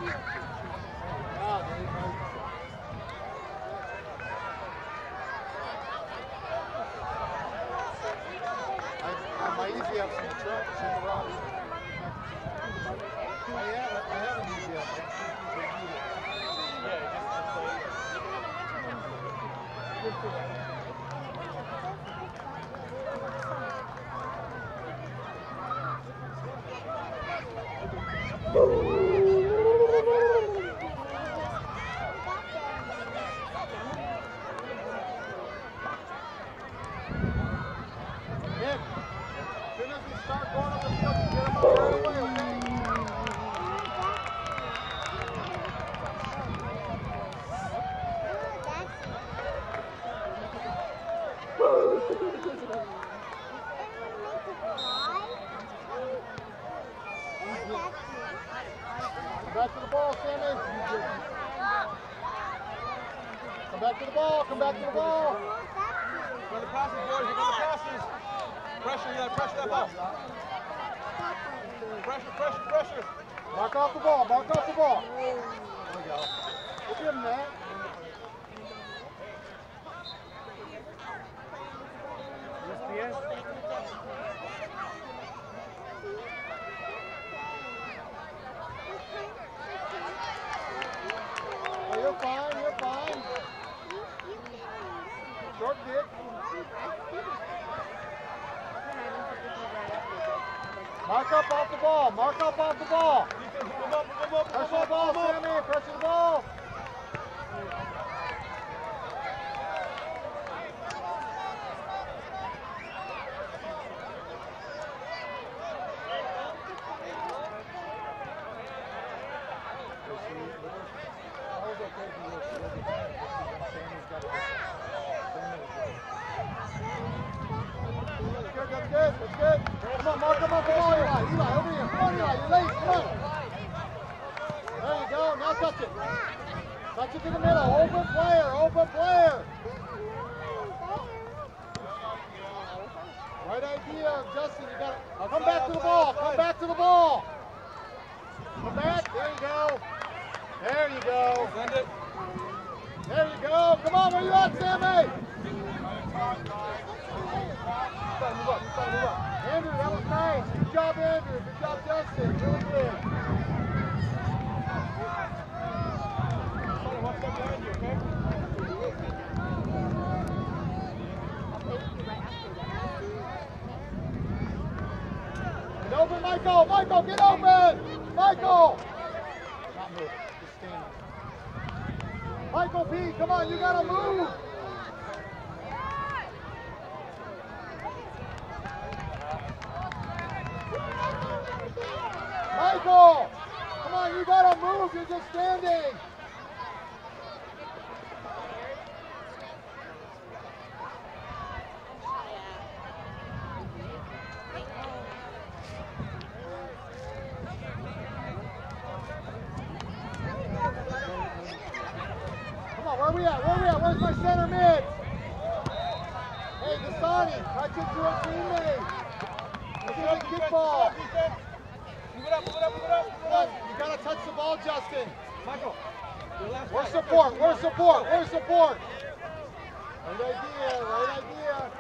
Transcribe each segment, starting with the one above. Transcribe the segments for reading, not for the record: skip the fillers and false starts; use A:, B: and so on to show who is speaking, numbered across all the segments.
A: My easy ups in the truck. It's in the garage. I have an easy up. Nick, as soon as we start going up the field, you get them up right away, okay? Come back to the ball, Sammy. Come back to the ball, come back to the ball.
B: Go to passes, boys, you go to passes. Pressure, you gotta pressure that ball. Pressure, pressure, pressure.
A: Mark off the ball, mark off the ball. There we go. We'll give him that. Oh, you're fine, you're fine. Short kick. Mark up off the ball, mark up off the ball. Pressure the ball, Sammy, pressure the ball. That's good. Come on, mark him off the ball, Eli. Eli, over here. Come on, Eli, you're late. Come on. There you go. Now touch it. Touch it to the middle. Open player, open player. Right idea, Justin. You got to come back to the ball. Come back to the ball. Come back. There you go. There you go.
B: Send it.
A: There you go. Come on, where you at, Sammy?
B: Move up.
A: Andrew, that was nice. Good job, Andrew. Good job, Justin. Really good.
B: Watch that behind you, okay?
A: Get open, Michael. Michael, get open. Michael. Not move. Just stand. Michael P, come on. You got to move. Michael! Come on, you gotta move, you're just standing! Come on, where we at? Where's my center mid? Hey, Dasani, touch it to a teammate! Let's get a kickball!
B: Move it up.
A: You gotta touch the ball, Justin.
B: Michael, your last
A: Where's
B: fight.
A: support? Where's support? Where's support? Right idea, right idea.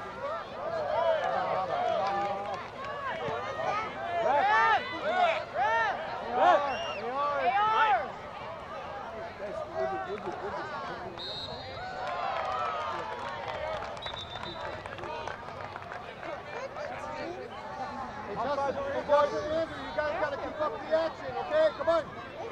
A: Andrew, you guys got to keep up the action, okay? Come on.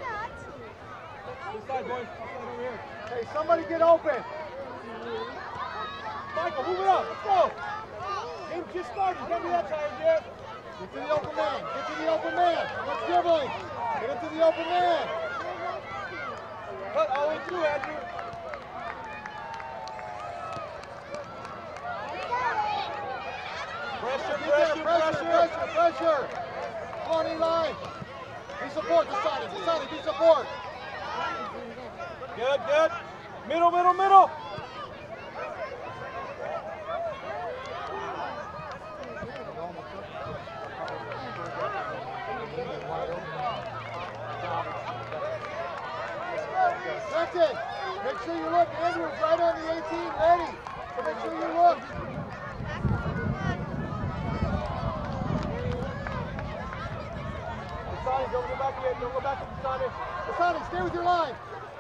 B: This side, boys. This side over here.
A: Hey, somebody get open.
B: Michael, move it up. Let's go. Game just started. Don't be that tired yet.
A: Get to the open man. Get to the open man. Let's dribbling. Get into the open man.
B: Cut all the way through, Andrew.
A: Pressure. Come on, Eli. Be support, Dasani, be support.
B: Good. Middle.
A: Justin, make sure you look. Andrew's right on the 18, ready. So make sure you look.
B: Sonny, don't go back yet. Don't go back to Sonny.
A: Sonny, stay with your line.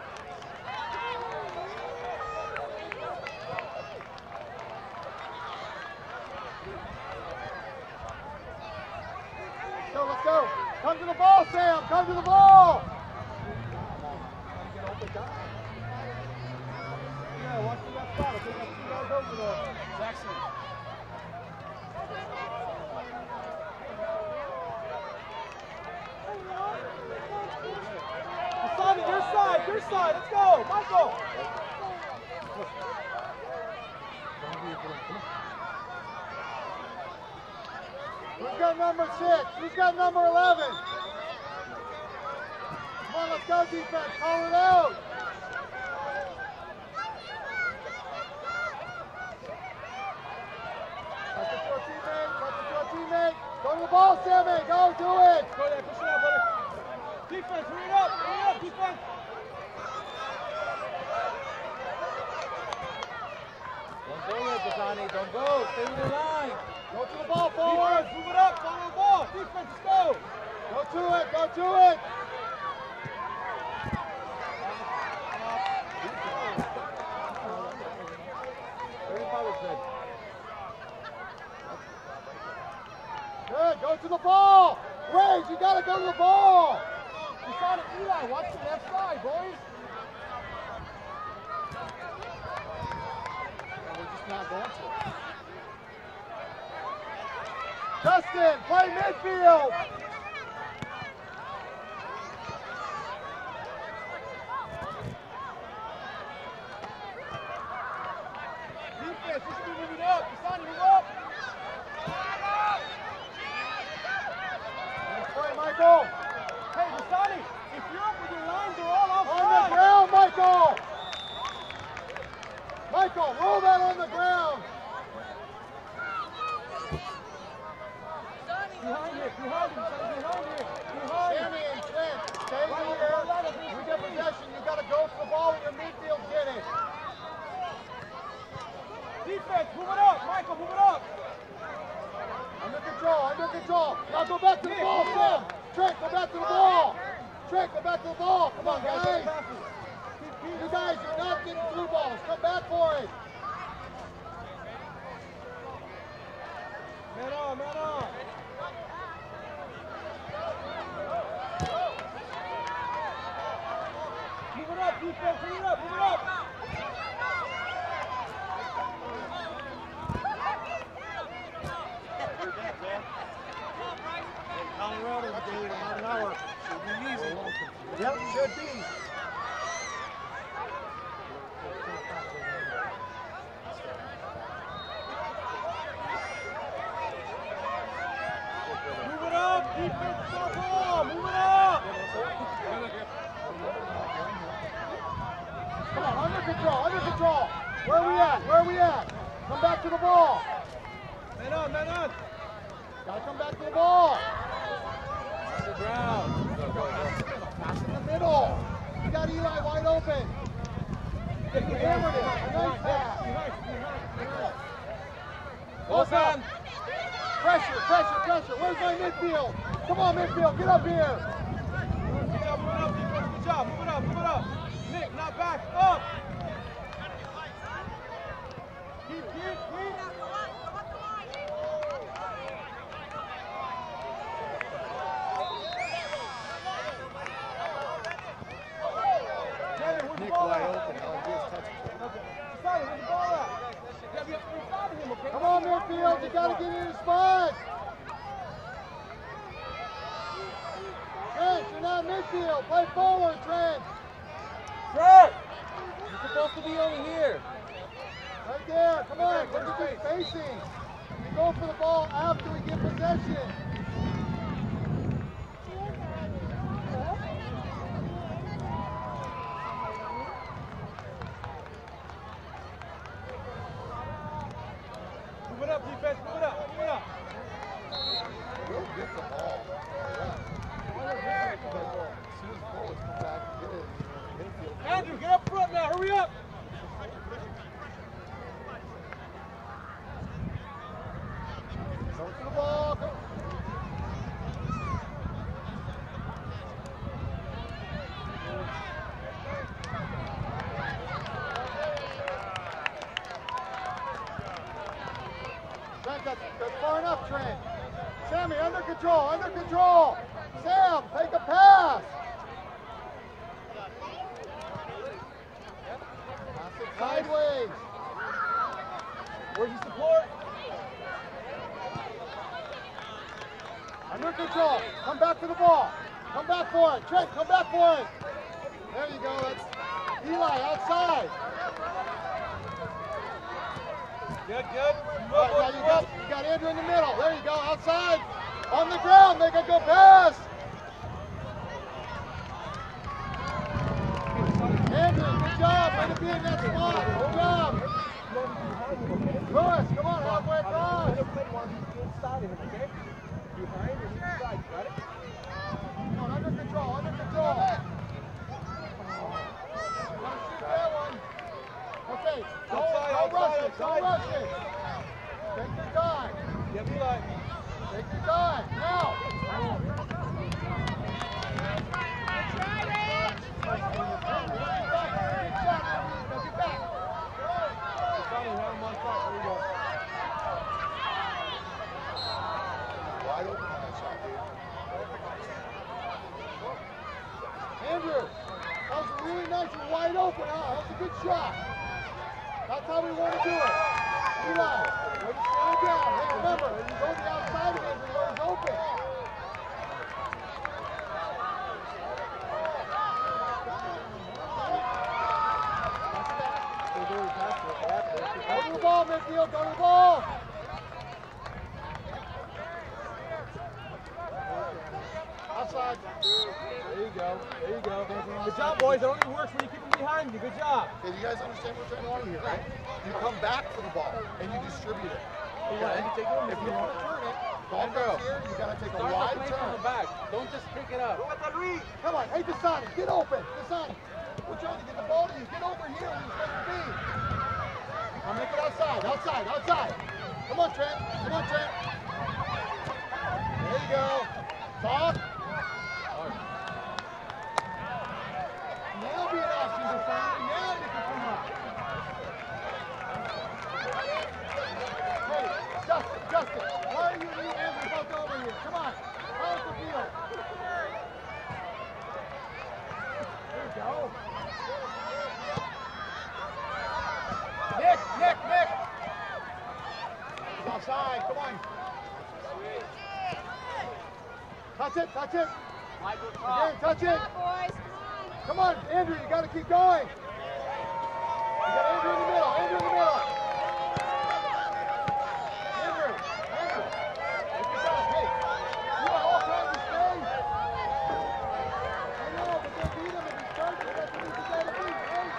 A: Let's go. Come to the ball, Sam. Come to the ball.
B: Yeah, watch for that spot. I think that's 2 guys over there. Jackson. Sonny, your side. Let's go. Michael.
A: Who's got number 6? Who's got number 11? Come on, let's go, defense. Call it out. Pass it to a teammate. Pass it to a teammate. Go to the ball, Sammy. Go, do it.
B: Go there. Push it out, buddy. Defense, hurry it up. Hurry up, defense.
C: Don't go yet, Kasani. Don't go. Stay with your line.
A: Go to the ball, forward.
B: Defense, move it up. Follow the ball. Defense, let's go.
A: Go to it. Go to it. Good. Go to the ball. Rage, you got to go to the ball.
B: You saw it, Eli. Watch the left side, boys.
A: We're just not going to. Justin, play midfield.
B: Defense, you should be moving up. Kasani, move up.
A: Nice play, Michael.
B: Hey, Kasani, if you're up with your lines, they're all
A: On the
B: offside.
A: ground, Michael. Michael, roll that on the ground.
B: Behind here, behind him, Sonny, behind here. Behind.
A: Sammy and Trent, stay here. You get possession. You got to go for the ball when your midfield get it.
B: Defense, move it up. Michael, move it up.
A: Under control, under control. Now go back to the ball, Sam. Trent, go back to the ball. Trent, go back to the ball. Come on, guys. You guys, you're not getting through balls. Come back for it.
B: Man on, man on. Move it up, defense, move it up, move it up.
C: Colorado today, about an hour. Should be easy.
A: Yep, should be.
B: Move it up, defense, stop ball, move it up.
A: Come on, under control, under control. Where are we at? Where are we at? Come back to the ball.
B: Man on, man on.
A: Gotta come back to the ball.
C: On the ground.
A: Pass in the middle. You got Eli wide open. You hammered it. Nice pass.
C: Open.
A: Pressure, pressure, pressure. Where's my midfield? Come on, midfield, get up here.
B: Good job, move it up, defense, good job, move it up, move it up. Nick, not back, up. Keep.
C: Nick wide open. All he did is touch it.
B: Sonny, where's the ball at? You gotta be up inside of him, okay?
A: Come on, midfield, you gotta get in his spot. Trent, you're not midfield. Play forward, Trent.
C: Trent! You're supposed to be over here.
A: Right there. Come on, look at this spacing. You go for the ball after we get possession.
B: Move it up, defense, move it up, move it up.
A: We'll get the ball. As soon as the forwards come back, get it.
B: Andrew, get up
A: control, under control. Sam, take a pass. Pass it sideways.
B: Where's your support?
A: Under control. Come back to the ball. Come back for it. Trent, come back for it. There you go. That's Eli outside.
B: Good, good.
A: Right, now you got Andrew in the middle. There you go. Outside. On the ground. Make a good pass. Andrew, good job. Way to be in that spot. Good job. Lewis, come on. Halfway across.
C: Inside of him, okay? Behind and inside, got it?
A: Come on, under control, under control. Gotta shoot that one. Okay, don't rush it, don't rush it. Take your time.
B: Yeah, Eli.
A: Take your time, now. Andrew, that was really nice. You're wide open, huh? That was a good shot. That's how we want to do it. Eli, way to slow down. Hey, remember, when you go to the outside of Andrew, you're always open. Go to the ball, midfield. Go to the ball. Outside.
B: There you go. There you go. Good job, boys. It only works when you keep them behind you. Good job.
A: Okay, you guys understand what we're trying to do here, right? You come back for the ball and you distribute it. Okay? If you want to turn it, ball goes here, you got to take a wide turn.
C: From the back. Don't just pick it up.
A: Come on, hey Dasani, get open. Dasani, we're trying to get the ball to you. Get over here where you're supposed to be. I'll make it outside, outside, outside. Come on, Trent. Come on, Trent. There you go. Talk. Now be an option, Dasani. Now you can come up. Hey, Justin, why are you and Andrew both over here? Come on, how's the field? There you go. Nick! He's offside, come on. Touch it. Again, touch it. Come on, Andrew, you got to keep going. You got Andrew in the middle, Andrew. Take your time. Hey, you got all kinds of space. I know, but they'll beat him if he's starting. That's what he's got to beat, right?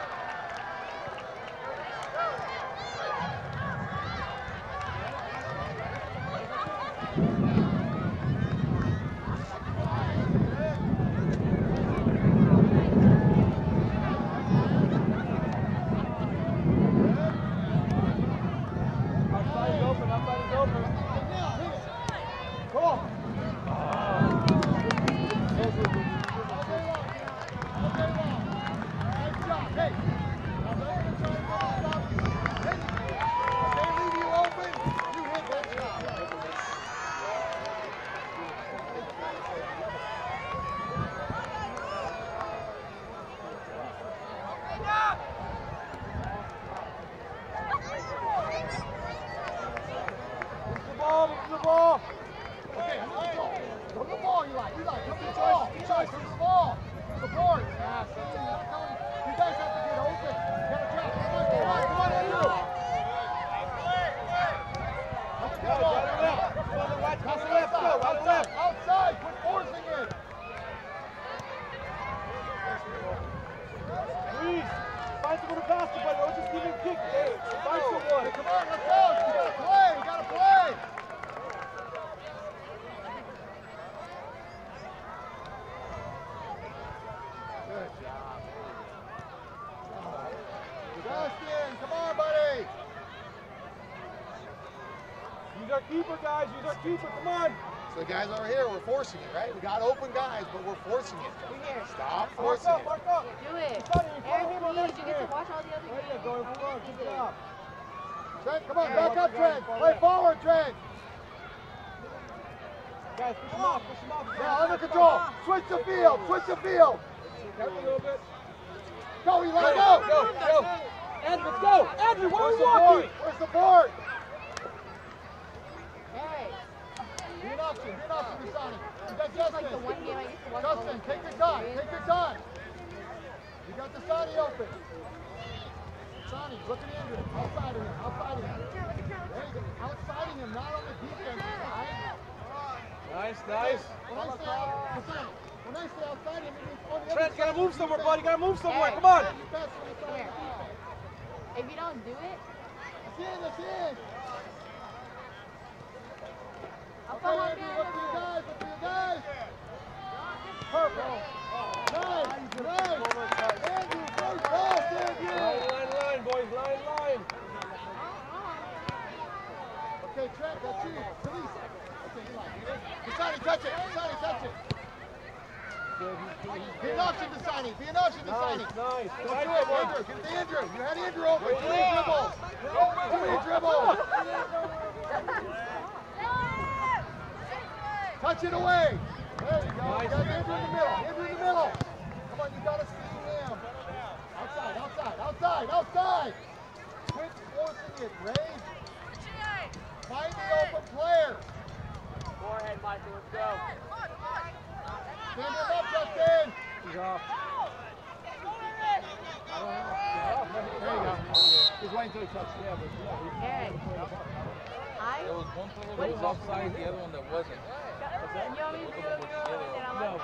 A: So the guys over here, we're forcing it, right? We got open guys, but we're forcing it. Stop forcing it.
D: Do it. Eric, please, you get to watch all the other games.
A: Trent, come on, back up, Trent. Play forward, Trent.
B: Guys, push him off, push him off.
A: Now under control. Switch the field. Switch the field.
B: Careful a little bit.
A: Go, Eli, go.
B: Go.
C: Andrew, let's go! Andrew, where are
A: Where's
C: you
A: the
C: walking?
A: board? Where's the board?
D: Hey.
A: Be an option. Be an option to Sonny. You got
D: This is like the
A: Justin.
D: one game I used to watch. all
A: Justin,
D: the
A: take your
D: time.
A: time. Take your time. You got the Sonny open. Sonny, look at Andrew. Outside of him. Outside of him. There you go. Outside of him, not on the defense side.
B: Nice, nice.
A: When I say outside of him, it means on the
B: Trent,
A: other
B: you gotta
A: side
B: move
A: of the
B: somewhere,
A: defense.
B: buddy. You gotta move somewhere.
D: Hey.
B: Come on.
A: You pass on the side of the defense.
D: If you don't do it,
A: That's in. That's in.
D: I'll
A: Okay,
D: come on
A: Andrew,
D: down.
A: look for you guys. Look for you guys. Perfect. Nice. Andrew, first pass, Andrew.
B: Line, boys. Line.
A: Okay, Trent, that's you. Release it. Okay, Eli. Sonny, touch it. Sonny, touch it. Be an option to Sonny. Be an option to Sonny.
B: Nice.
A: Don't do it, Andrew. Get the Andrew. You had Andrew open. Too many dribbles. Too many dribbles. Touch it away. There you go. You got Andrew in the middle. Andrew in the middle. Come on, you got to screen him. Outside. Quit forcing it, Ray. Find the open player.
C: Go ahead, Michael, let's go.
A: Stand him up, Justin.
B: He's off.
A: There you go. He's waiting until he touches it.
D: Hey.
E: There was one play
D: What
E: that was offside, the other one that wasn't.
D: And you want me to do it? Then I'm like,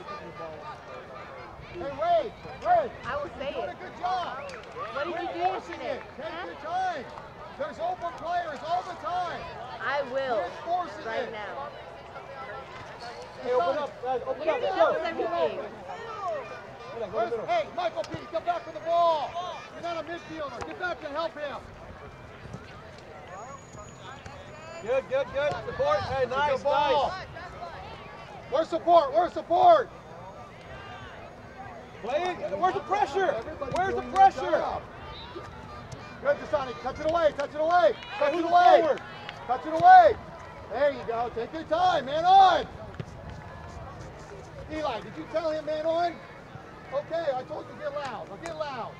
A: Hey, Ray.
D: I will say
A: You're doing
D: it.
A: a good job.
D: What did
A: Quit
D: you do
A: forcing
D: yesterday?
A: it. Take
D: Huh?
A: your time. There's open players all the time.
D: I will.
A: Quit forcing
D: Right
A: it.
D: now.
B: Hey, open up, guys. Open up. Let's
D: That was
B: go.
D: everything.
A: Hey, Michael P., get back with the ball. You're not a midfielder. Get back and help him.
B: Good. Support. Hey, nice,
A: Good ball.
B: nice.
A: Where's support?
B: Play it. Where's the pressure?
A: Everybody's
B: Where's the
A: doing
B: pressure?
A: their job. Good, Dasani. Touch it away.
B: Who's forward?
A: Touch it away. There you go. Take your time. Man on. Eli, did you tell him man on? Okay, I told you get loud. Now get loud.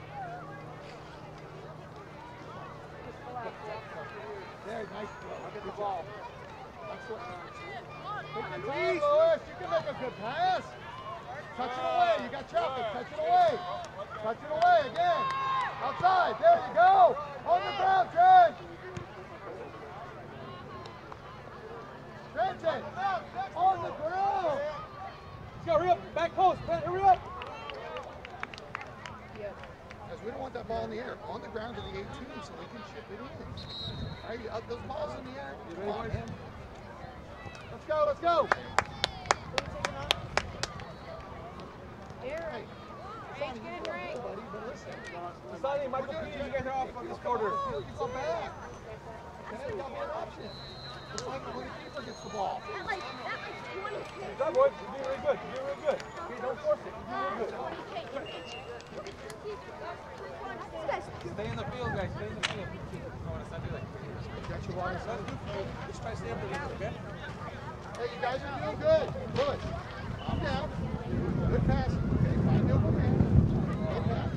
A: There, nice throw. I'll get the ball. Excellent. Take your time, Lewis. You can make a good pass. Touch it away. You got traffic. Touch it away. Touch it away again. Outside. There you go. On the ground, Trent. Trenton. On the ground.
B: Let's go. Hurry up. Back post. Trent, hurry up.
A: Guys, we don't want that ball in the air. On the ground to the 18 so we can chip it in. All right, those balls in the air. Come on, man. Let's go.
D: Here.
A: Hey,
D: Rage, good, Ray.
A: buddy, but listen.
B: Sonny, Michael P., you guys are off on this quarter.
A: You go back. Okay, got one option. Just like when the keeper gets the ball.
B: Good job, boys. You're doing really good. Okay, don't force it. You're doing really good.
E: Stay in the field, guys. Stay in the field. I want to send you like.
A: Got your ball inside.
B: Just try to stay up there, okay?
A: Hey, you guys are doing good. Good. Calm down. Good pass. Okay, find the open man. Good pass.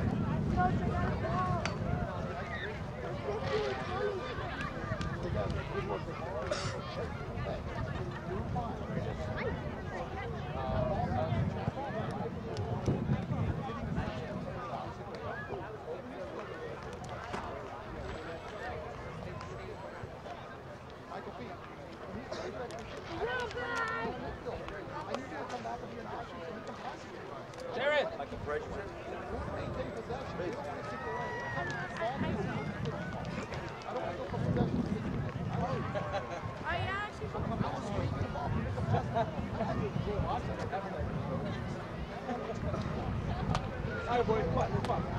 A: Together. Good work. Hey, you're fine. Michael P. I need you to come back and be an option so he can pass it.
E: Jared! Like a fresh
A: Maintain possession. We don't want to take away. I don't want to go for possession. I was waiting the ball.
B: All right, boys. Come on.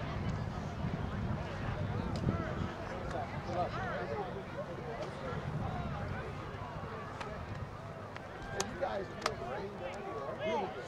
A: Hey, you guys are doing great. Really good.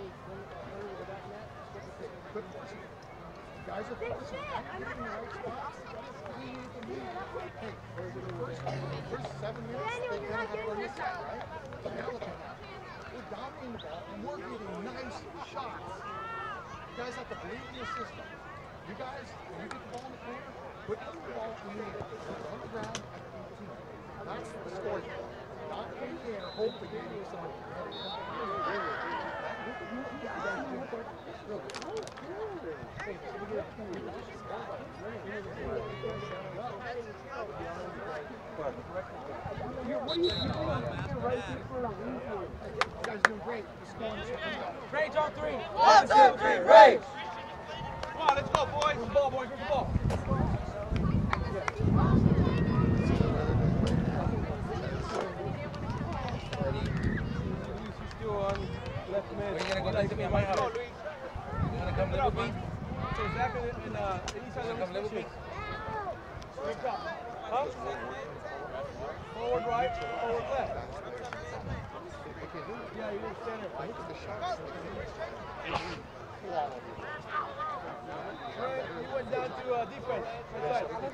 A: Good forcing. You guys are forcing. I'm getting in the right spots. Hey, first 7 minutes, they're going to have to run this out, right? the Pelicans have. We're dominating the ball, and we're getting nice shots. You guys have to believe in your system. You guys, when you get the ball in the corner, put the ball in the air. On the ground at 18. That's the scoring ball. Not in the air, hoping you do something. You guys are doing great.
C: Rage on three.
E: 1, 2, 3, rage! Come on, let's go, boys.
C: Where's the ball, boys? Where's the ball?
E: Left man. Are you going to go back to me at my house? You want to come live with me?
C: So Zach and Elisa
E: Come live with me?
C: Huh? Forward right, forward left. Yeah, you're in center. Trent, you went down to defense. Right side.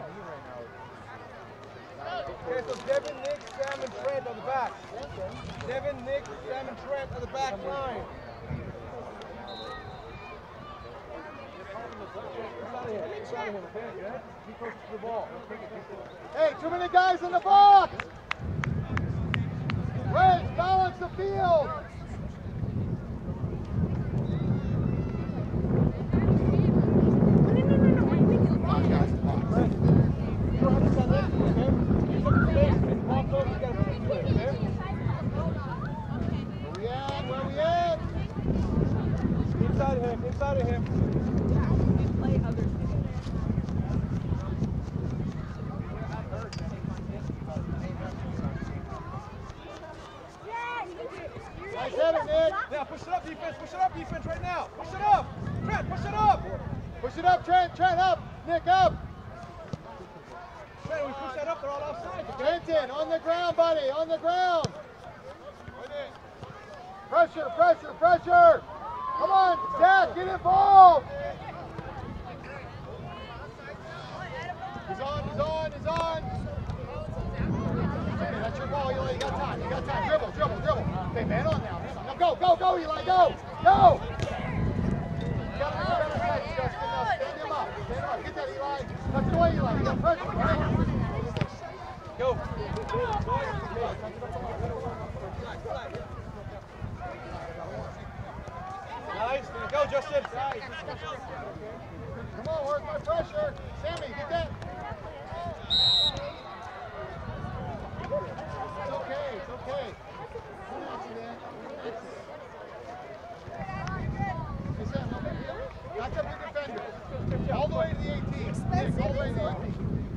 C: Okay, so Devin, Nick, Sam, and Trent on the back. Devin, Nick, Sam, and Trent on the back line. Get out of here, okay? Be close to the ball.
A: Hey, too many guys in the box! Rage, balance the field!
C: Inside of him.
A: Nice header, Nick.
C: Now push it up, defense. Push it up, defense, right now. Push it up. Trent, push it up.
A: Push it up, Trent. Trent, up. Nick, up.
C: Trent, we push that up. They're all outside.
A: Trenton, on the ground, buddy. On the ground. Pressure, pressure, pressure. Come on, Zach, get involved. He's on, he's on, he's on. Okay, that's your ball, Eli. You got time. You got time. Dribble, dribble, dribble. Okay, man on now. Man on. Now go, go, go, Eli. Go. Go. You got to better touch, Justin. Now stand him up. Stand him up. Get that, Eli. Touch away, Eli. You got pressure, right?
C: Go. Nice. Go, Justin.
A: Come on, where's my pressure? Sammy, get that. It's okay, it's okay. Come on, man. Hey, Sam, no big deal. Back up your defender. All the way to the 18. Nick, all the way to the 18.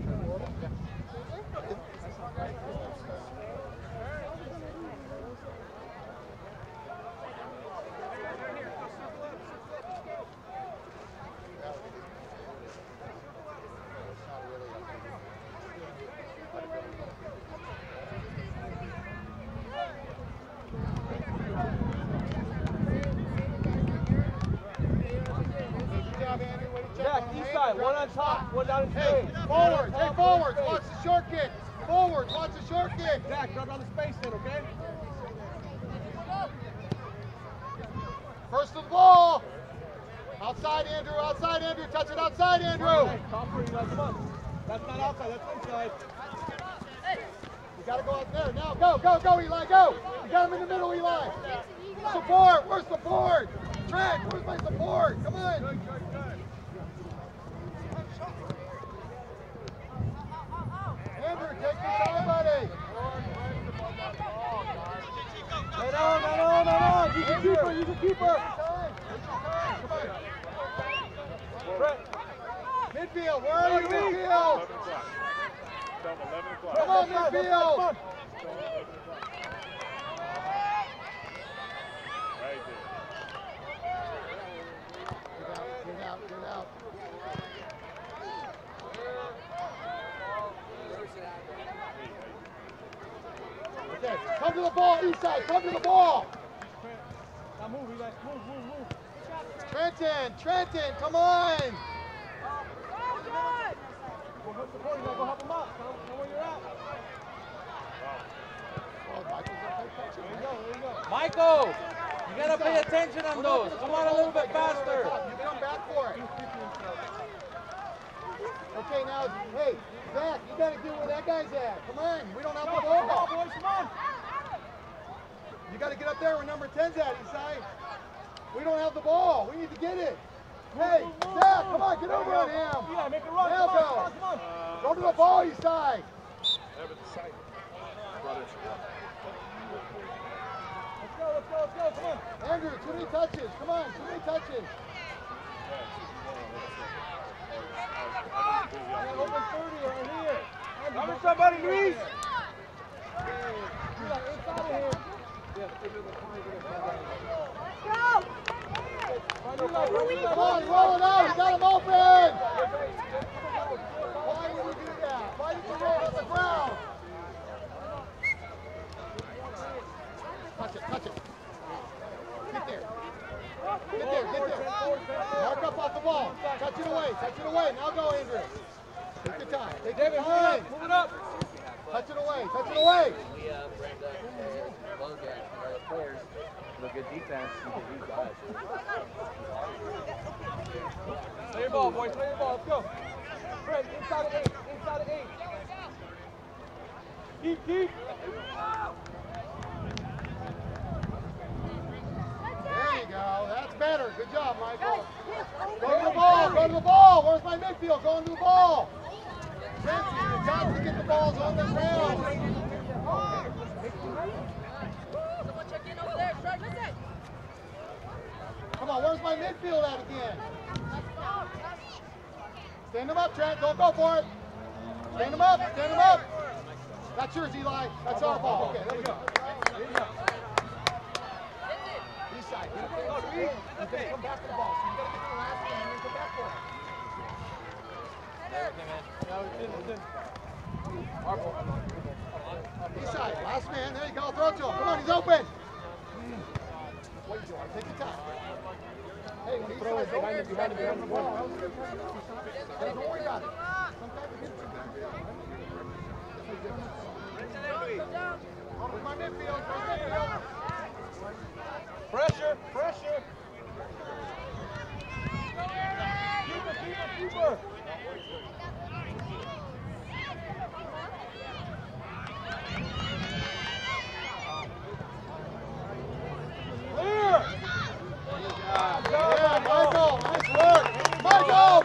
C: Jack, east side, one on top, one down in
A: Hey,
C: space.
A: forwards, hey, forwards, watch the short kick. Forwards, watch the short kick.
C: Jack, grab on the space then, okay?
A: First to the ball. Outside, Andrew, touch it outside, Andrew.
C: Hey, Copper, come on. That's not outside, that's inside.
A: You gotta go out there. Now, go, go, go, Eli, go. You got him in the middle, Eli. Support, where's support? Trent, where's my support? Come on. Andrew, take your time, buddy.
C: No. Use the keeper, use the keeper.
A: Midfield, where are you, midfield? Come on, midfield. Get out. Okay, come to the ball, east side, come to the ball.
C: Now move, Eli, move.
A: Trenton, come on.
C: Go help the corner, go help him up. Tell him where you're at.
E: Michael, you gotta pay attention on those. Come on a little bit faster.
A: You come back for it. Okay, now, hey, Zach, you gotta get where that guy's at. Come on, we don't have the ball.
B: Boys, come on.
A: You gotta get up there where number 10's at, Isai. We don't have the ball. We need to get it. Hey, Zach, come on, get over on him.
B: Eli, make a run.
A: Now
B: Come on,
A: go.
B: come on.
A: Go to the ball, Isai.
B: Let's go, come on.
A: Andrew, too many touches. Come on, too many touches.
C: Open 30 right here.
B: Cover somebody, Luis.
C: Eli, inside of here.
A: Come on, roll it out. You got him open. Why did you do that? Why did you roll on the ground? Touch it, touch it. Get there. Get there, get there. Mark up off the ball. Touch it away, touch it away. Now go, Andrew. Take your time, take your time.
B: Move it up.
A: Touch it away, touch it away.
E: Brenda, Logan, our players, do a good defense. These guys.
B: Play your ball, boys. Play your ball. Let's go. Fred, inside of 8. Inside of 8. Keep.
A: There you go. That's better. Good job, Michael. Go to the ball. Go to the ball. Where's my midfield? Going to the ball. Francie, you've got to get the balls on the ground.
D: Someone check in over there. Strike, listen.
A: Come on, where's my midfield at again? Stand him up, Trent. Don't go for it. Stand him up. Stand him up. That's yours, Eli. That's our ball. Okay, there we go. East side. He's going to come back to the ball. So you got to get to the last one and then come back for it. East side. Last man. There you go. Throw it to him. Come on, he's open. What are you doing? Take your time. Hey, when throw it behind the ball. Don't worry about it. Sometimes it gets where's my midfield? Where's my midfield?
B: Pressure. Keeper. Clear.
A: Yeah, Michael, nice work. Michael!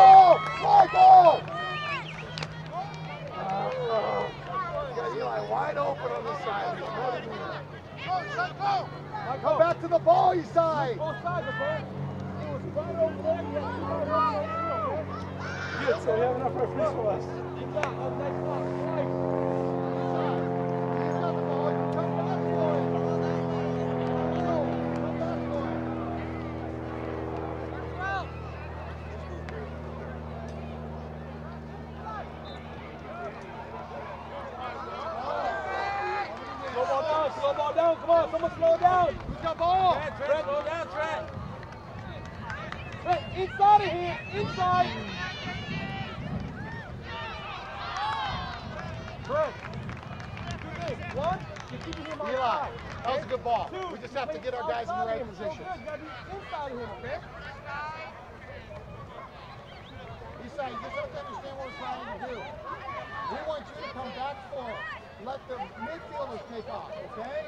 A: Got Eli wide open on this side. Come back to the ball, East side.
B: Both sides, okay? It was right over there. Good, so we have enough referees for us. Good job. Nice block. Nice.
A: He's got the ball. Come back for it.
B: Slow ball down. Come on, someone slow down.
A: Who's got ball?
E: Trent, slow down, Trent.
B: Trent, inside of here. Inside. Trent. 2 things. 1, you're keeping him on the
A: Eli,
B: side.
A: that was a good ball.
B: 2,
A: We just have to get our guys in the
B: outside
A: right
B: of him.
A: position.
B: So good. You gotta be inside of him, okay?
A: East side, you just have to understand what we're trying to do. We want you to come back for it. Let the midfielders take off, okay?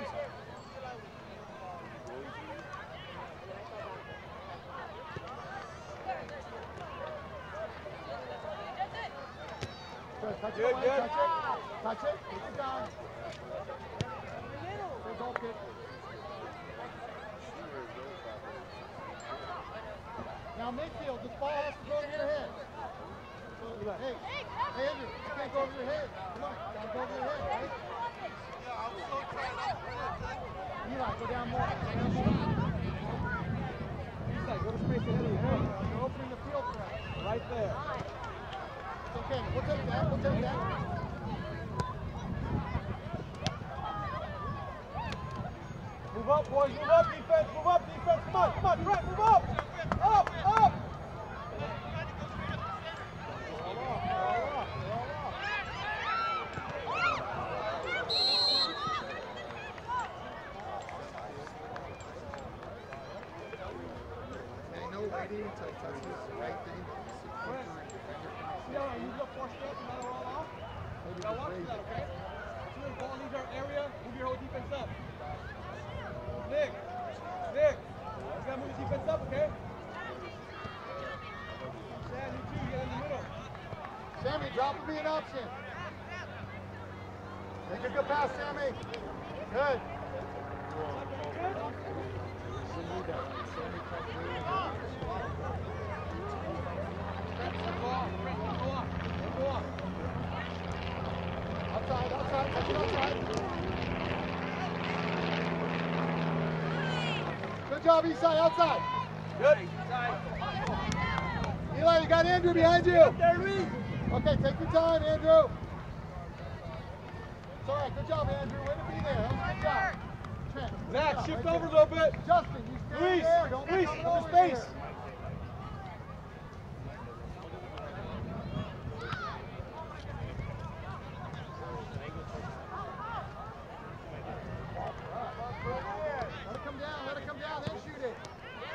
A: Good, touch it
B: Good,
A: away,
B: good.
A: touch it. Touch it, keep it down. Good goal kick. Now midfield, this ball has to go over your head. Hey, Andrew, you can't go over your head. Come on, gotta go over your head, right? Eli, go down more.
B: Inside, go to space ahead of you.
A: You're opening the field for us.
B: Right there.
A: It's okay, we'll take that, we'll take that.
B: Move up, boys. Move up, defense. Come on, Trent, move up. Up.
C: See how you look 4 steps and now roll off? Now watch that, okay? See when the ball leaves our area, move your whole defense up. Nick, you gotta move the defense up, okay? Sam, you too, get in the middle.
A: Sammy, drop would be an option. Make a good pass, Sammy. Good. Outside, touch it outside. Good job, Eastside, outside.
C: Good.
A: Eli, you got Andrew behind you.
C: There, Luis.
A: Okay, take your time, Andrew. It's all right, good job, Andrew. Way to be there. That was a good job. Trent, good
C: Zach,
A: job,
C: shift
A: right
C: over a
A: there.
C: little bit.
A: Justin, you stay
C: Luis,
A: there. Don't be
C: Luis,
A: coming
C: open
A: over
C: space.
A: here. Let it come down, then shoot it.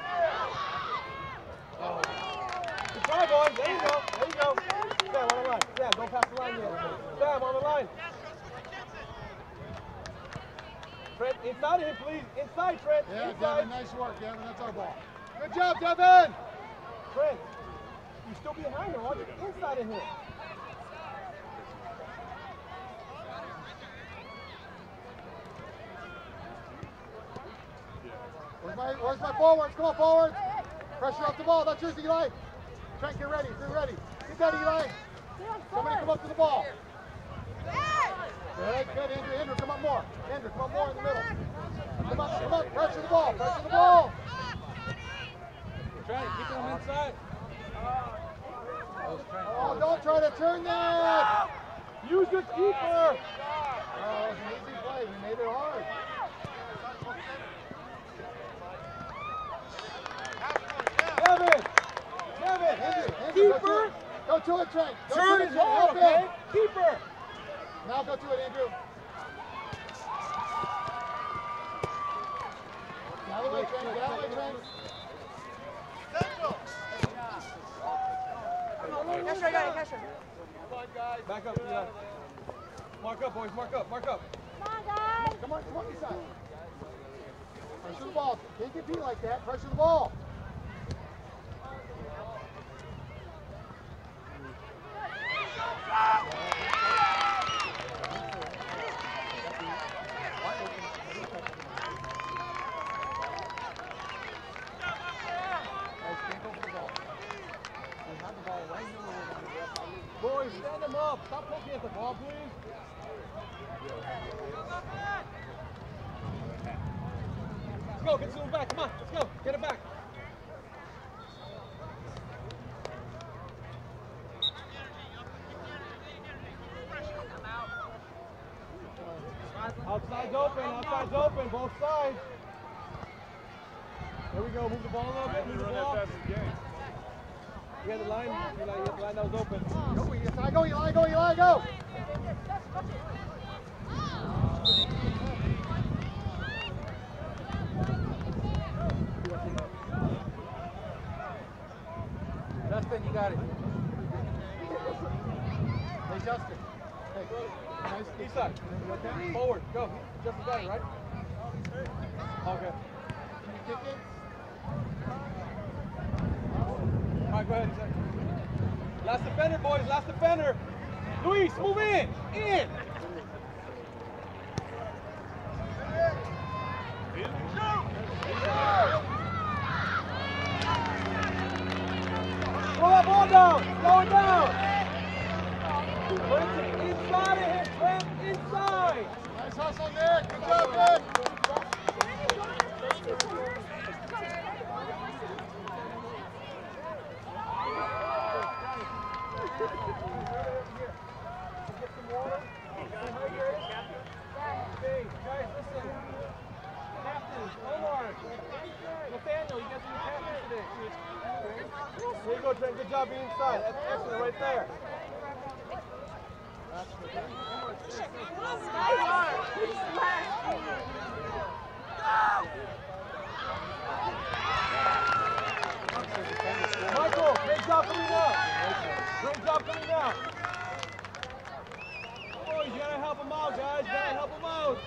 C: Good try, boys. There you go. Sam, on the line. Yeah, don't pass the line yet. Sam, on the line. Trent, inside of him, please. Inside, Trent.
A: Yeah,
C: Inside.
A: Devin, nice work, Devin. That's our ball. Good job, Devin.
C: Trent, you're still behind him. Watch it inside of him.
A: Where's my forwards? Come on, forwards. Pressure off the ball. That's yours, Eli. Trent, get ready. Get ready. Get that, Eli. Somebody come up to the ball. Good, Andrew, come up more. Andrew, come up more in the middle. Come up, pressure the ball.
C: Try to keep him inside.
A: Oh, don't try to turn that.
C: Use the keeper.
A: Oh, that was an easy play. We made it hard.
C: Devin, keeper.
A: Go to it, Trent.
C: Turn his ball, okay? Keeper.
A: Now go to it, Andrew. Get out of the way, Trent.
D: Castro, I got it, Castro.
C: Back up, yeah. Mark up, boys. Mark up.
D: Come on, guys.
A: Come on, inside. Pressure the ball. Can't get beat like that. Pressure the ball.
C: Boys, stand them up. Stop poking at the ball, please. Let's go. Get someone back. Come on. Let's go. Get it back. Outside's open. Both sides. There we go. Move the ball a little bit. Move the ball. You had the line. You had the line that was open.
A: Go, Eli, go.
C: Justin, you got it.
A: Hey, Justin. Hey, nice.
C: East side. Forward. Go. Justin got it, right? Okay.
A: Can you kick it?
C: All right, go ahead. Last defender, boys. Last defender. Luis, move in. Throw that ball down. Throw it down. Put it inside of him, Trent. Inside.
A: Nice hustle, Nick. Good job, Nick.
C: Nathaniel, you guys are the captains today. Here you go, Trent. Good job being inside. That's excellent right there. out. Oh, you gotta help them out, guys. You gotta help them out.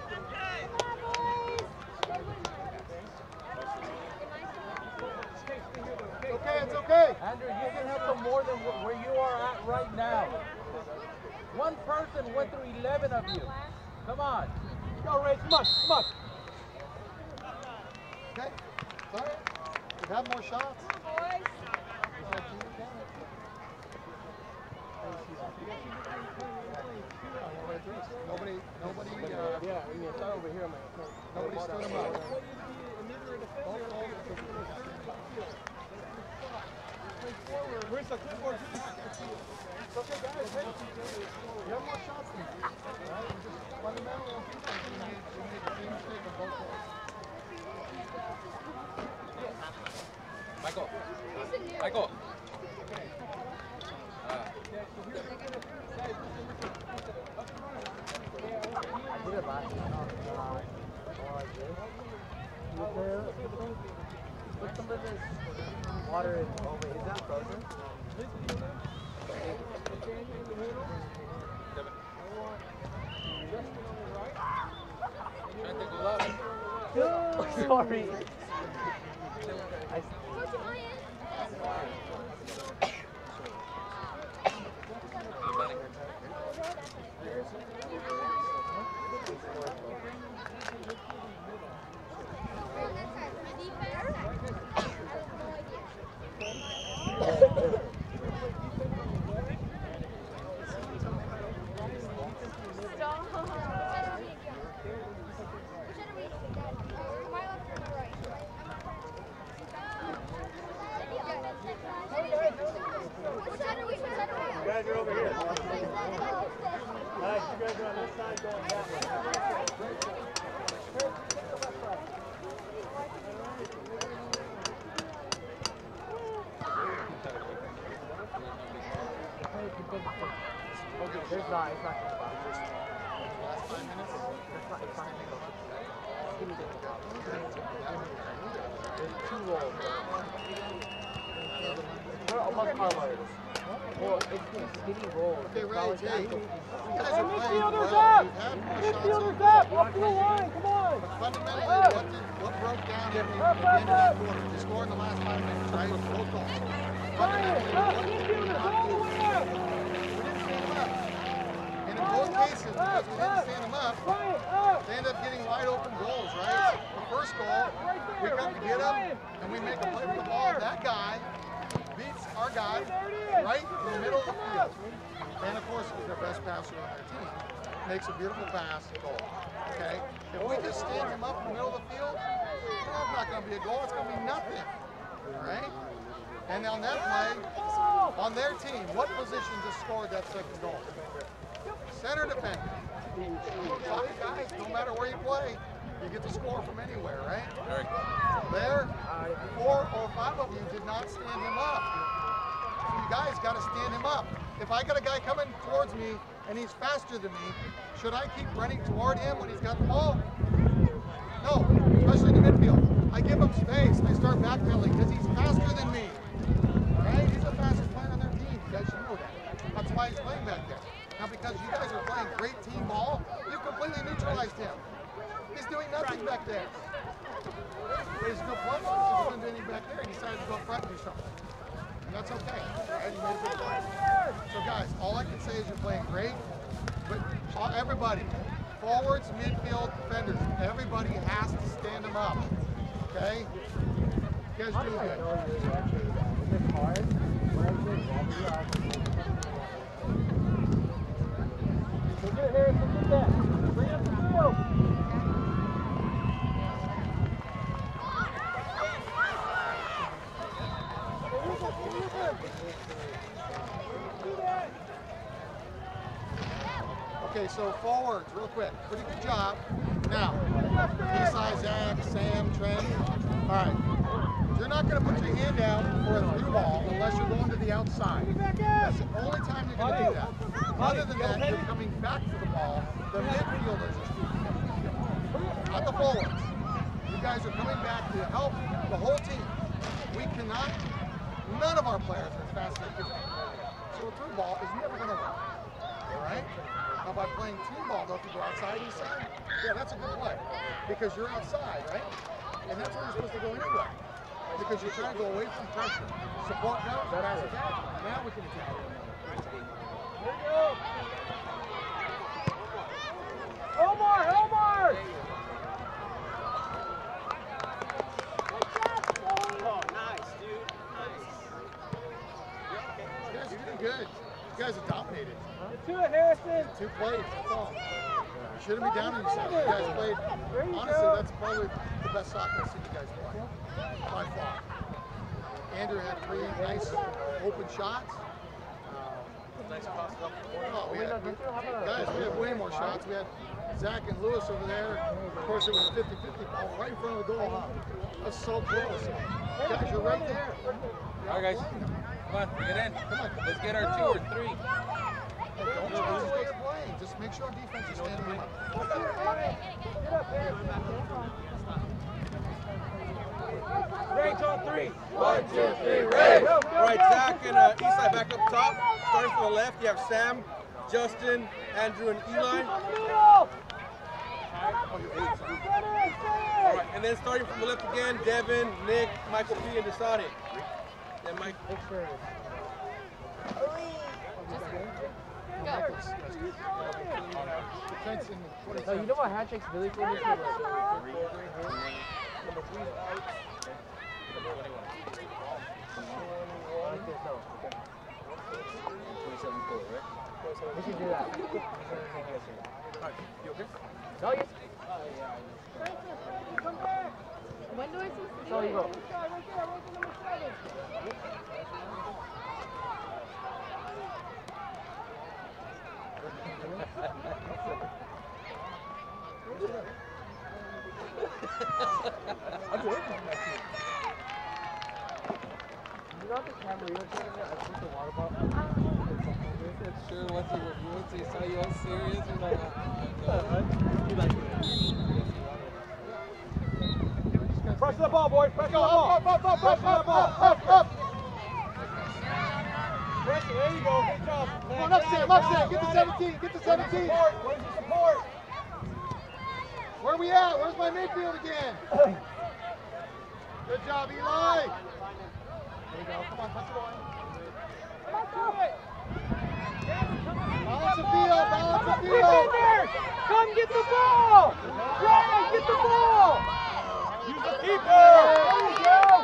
A: Okay, it's okay.
E: Andrew, you can help them more than where you are at right now. One person went through 11 of you. Come on.
C: Go, Ray. Come on. Come on.
A: Okay. Sorry. We have more shots. Nobody,
C: Yeah, we can start over here, man.
A: nobody stood him up.
C: Where's the clipboard?
A: It's okay, guys. Hey, you have more shots than me. Right? Just fundamentally on defense, we made the same mistake on both sides.
E: Michael. Michael.
F: Put some of this water in. Oh wait, is that frozen? Sorry. There's not, it's not going to bother.
A: Last 5 minutes.
F: It's fine. Give me the top. There's 2 rolls. We're almost covered. Well, it's the skinny rolls.
A: Okay, Ray, Jay. You guys
C: Hey,
A: are playing
C: midfielders
A: well.
C: up!
A: You've had more shots
C: Midfielders
A: than
C: up! Up to the line, come on!
A: But fundamentally, what broke down at the end of that quarter? You scored in the last 5 minutes, right? Both goals. Fundamentally, what did we not do? We didn't stand them up. And in both cases, because we didn't stand them up, they end up getting wide open goals, right? The first goal, we come to get them, and we make a play for the ball. That guy beats our guy right in the middle of the field. And of course, he's their best passer on their team. Makes a beautiful pass, goal. Okay? If we just stand him up in the middle of the field, it's not going to be a goal. It's going to be nothing. Right? And on that play, on their team, what position just scored that second goal? Center defender. Guys, no matter where you play, you get to score from anywhere, right? There, 4 or 5 of you did not stand him up. So you guys got to stand him up. If I got a guy coming towards me and he's faster than me, should I keep running toward him when he's got the ball? No, especially in the midfield. I give him space. I start backpedaling because he's faster than me. Right? He's the fastest player on their team. You guys should know that. That's why he's playing back there. Now, because you guys are playing great team ball, you've completely neutralized him. He's doing nothing back there. He's a good player. He doesn't do anything back there. He decided to go up front and do something. And that's okay. Right? He made a good play. So, guys, all I can say is you're playing great. But everybody, forwards, midfield, defenders, everybody has to stand them up. Okay? You guys do good.
F: It's hard.
C: Look at Harris, look at that. Bring up the field.
A: Okay, so forwards, real quick. Pretty good job. Now, Isai, Zach, Sam, Trent. All right. You're not going to put your hand down for a through ball unless you're going to the outside. That's the only time you're going to do that. Other than that, you're coming back to the ball. The midfielders are speaking up the field, not the forwards. You guys are coming back to help the whole team. We cannot, none of our players are as fast as they can. So to a through ball is never going to work. All right? Now by playing team ball, though, if you go outside inside, yeah, that's a good play. Because you're outside, right? And that's where you're supposed to go anyway. Because you're trying to go away from pressure. Support goes, pass attack. Now we can attack.
C: There you go. Omar! Omar!
F: Oh, nice, dude. Nice.
A: You guys are doing good. You guys are dominated.
C: Get to it, Harrison.
A: 2 plays, that's all. You shouldn't be down on yourself. You guys played, honestly, that's probably the best soccer I've seen you guys play. By far. Andrew had 3 nice open shots.
F: Nice cross up.
A: Oh, guys, we had way more shots. We had Zach and Lewis over there. Of course, it was a 50-50 ball right in front of the goal. That's so close. Guys, you're right there.
E: All right, guys. Come on, get in.
A: Come on.
E: Let's get our 2 or 3.
A: Hey, don't change the way you're playing. Just make sure on defense you're standing up.
C: Range on 3.
B: 1, 2, 3, race! All right, Zach and Eastside back up top. Starting from the left, you have Sam, Justin, Andrew, and Eli. All right, and then starting from the left again, Devin, Nick, Michael P, and Desani. And Mike.
F: Oh, you know what handshakes really for me?
E: Number 3 is out. Number 21.
F: We should do that.
B: Alright, you okay?
F: No, yes.
D: When do I see
F: So you go. You got the camera, you want to take the water bottle?
E: Sure, once he saw you all serious, you're like,
C: Press the ball, boys. Press the
A: Go
C: ball.
A: up, up, up,
C: Press
A: up,
C: the
A: up,
C: ball.
A: up, up, up.
C: Press it. There you go. Good job.
A: Come on, up, Sam, up, Sam. Get to 17, get to 17.
C: Support. Where's the support?
A: Where are we at? Where's my midfield again? Good job, Eli. There you go. Come on, touch it away. Balance the field, balance the field.
C: Defender, come get the ball. Ryan, get the ball. Use the keeper. There you go.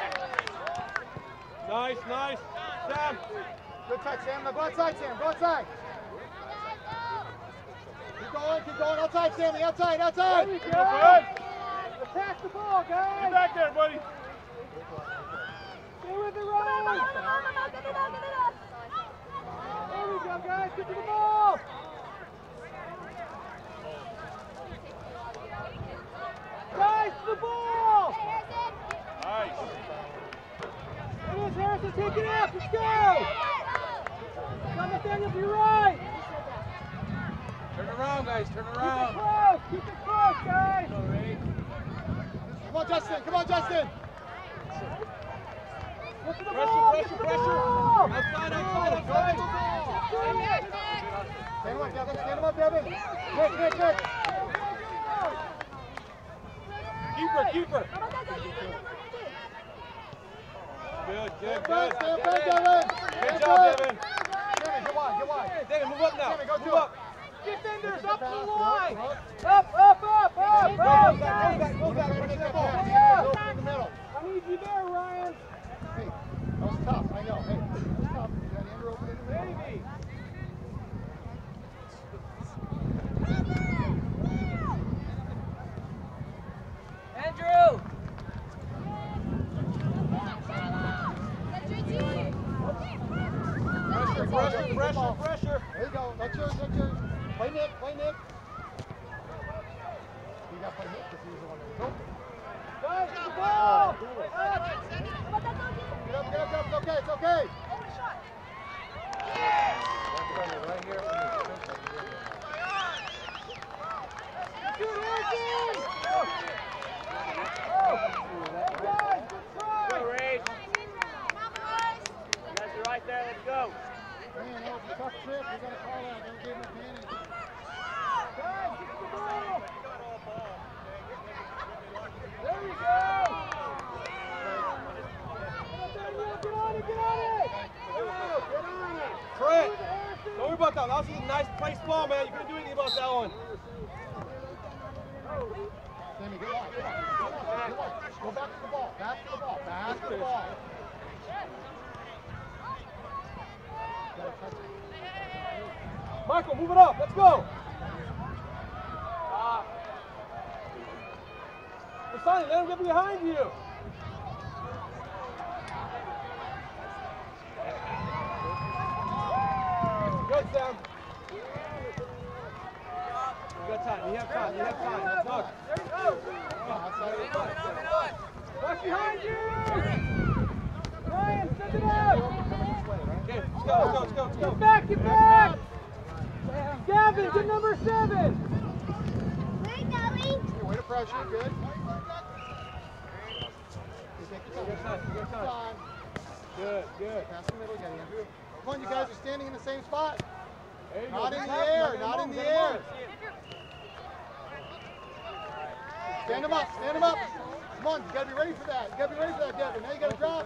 C: Nice, nice. Sam.
A: Good touch, Sam. Now go outside, Sam. Go outside. Keep going. Outside, Sammy. Outside, outside.
C: There we go. Good. Attack the ball, guys. Get back there, buddy. Stay with the run. There we go, guys. Get to the ball. Guys, to the ball. Nice. It is Harrison. Take it up. Let's go. Come Nathaniel to your right.
E: turn around, guys, turn
C: Keep it
E: around.
C: close. Keep it close, guys.
A: Come on, Justin. Come on, Justin.
C: Look at the ball. Get to the ball.
B: Outside.
A: Stand him up, Devin. Stand him up, Devin. Nick.
C: Keeper. Good.
A: Stand up, Devin.
C: Good job, Devin.
A: Sammy, get wide.
C: Devin, move up now.
A: Sammy, go
C: Move
A: to
C: up.
A: it.
C: Defenders up the line.
A: Up.
C: Up.
A: Go back. Finish that pass. Go in the middle.
C: I need you there, Ryan.
A: Hey, that was tough. I know. Hey, that was tough. You got Andrew open in the middle.
C: Baby.
E: Andrew!
C: Pressure.
A: There you go. That's yours. Play Nick. You got to play Nick because he was the one that was open.
C: Guys, the ball.
A: Get up. It's okay.
E: Right here.
C: Good, Harrison. Guys, good try.
F: Go, Ray. You guys are right there. Let's go.
A: Man, that was a tough trip. We got to call out. Don't give him advantage.
C: Guys, get to the ball. There we go. Get on it. Get on it. Trent, don't worry about that. That was a nice place ball, man. You couldn't do anything about that one.
A: Sammy, get on. Go back to the ball. Back to the ball. Back to the ball.
C: Michael, move it up. Let's go. Sonny, let him get behind you. Good, Sam. You got time. You have time. You have time. Let's go. There you go. Watch behind you. Ryan, send it up. Okay, let's go. Let's go. Get back. Get back. Gavin, get number 7.
A: Way to pressure. Good.
C: Good time. Good.
A: Pass the middle again, Andrew. Come on, you guys are standing in the same spot.
C: There you
A: Not
C: go.
A: in the air. Not in the air. Stand him up. Stand him up. Come on, you got to be ready for that. You got to be ready for that, Devin. Now you got to drop.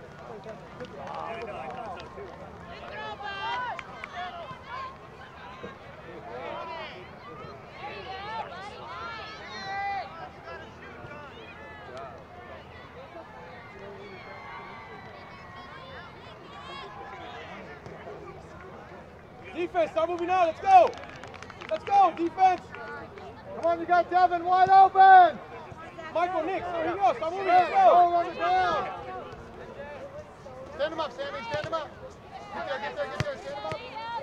C: Defense, start moving out. Let's go. Let's go, defense.
A: Come on, you got Devin wide open.
C: Michael, Nick, there you go. Start moving. Let's
A: Go
C: go.
A: on the ground. Stand him up, Sammy. Stand him up. Get there. Stand him up.